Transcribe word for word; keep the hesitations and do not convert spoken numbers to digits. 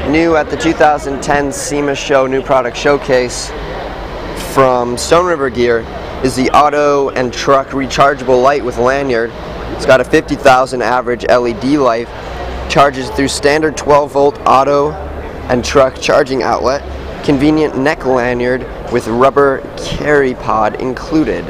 New at the two thousand ten SEMA show, new product showcase from Stone River Gear is the auto and truck rechargeable light with lanyard. It's got a fifty thousand average L E D light, charges through standard twelve volt auto and truck charging outlet, convenient neck lanyard with rubber carry pod included.